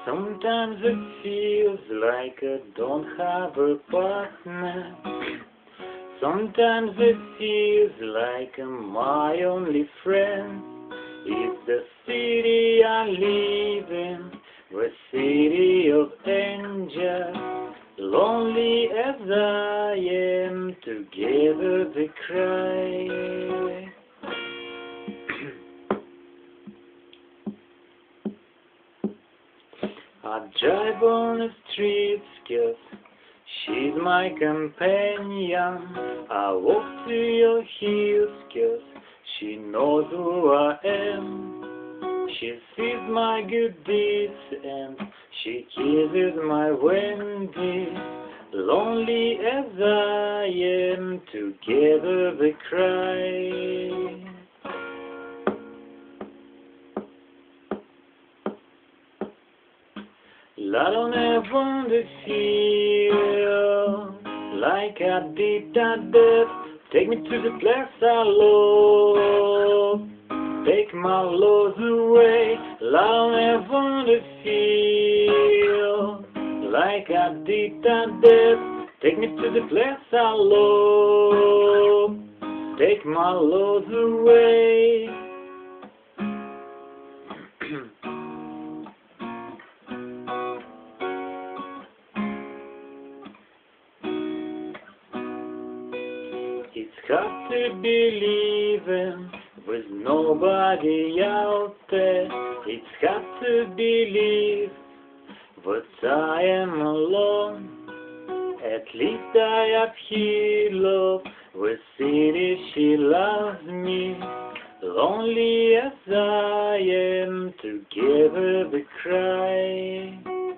Sometimes it feels like I don't have a partner. Sometimes it feels like I'm my only friend. It's the city I live in, the city of angels. Lonely as I am, together they cry. I drive on the streets 'cause she's my companion. I walk to your heels 'cause she knows who I am. She sees my good deeds and she kisses my Wendy. Lonely as I am, together they cry. I don't ever want to feel like I did that death. Take me to the place I love. Take my loss away. I don't ever want to feel like I did that death. Take me to the place I love. Take my loss away. It's hard to believe with nobody out there. It's hard to believe that I am alone. At least I have here love, the city she loves me. Lonely as I am, together we cry.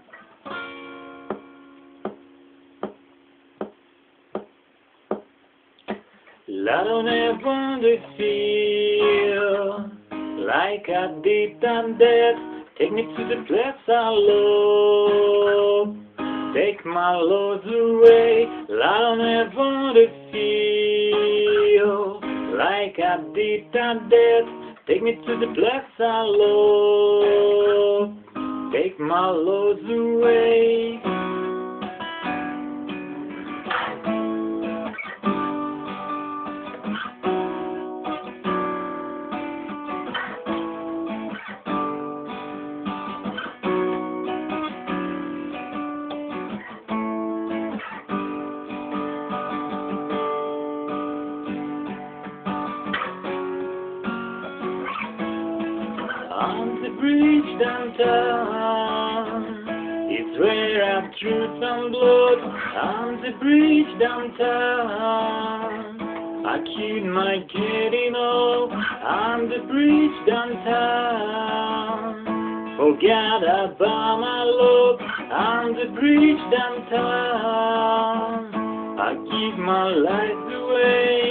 I don't ever want to feel like I did that death. Take me to the place I love. Take my loss away. I don't ever want to feel like I did that death. Take me to the place I love. Take my loss away. On the bridge downtown, it's where I drew some blood. On the bridge downtown, I killed my getting old. On the bridge downtown, forgot about my love. On the bridge downtown, I give my life away.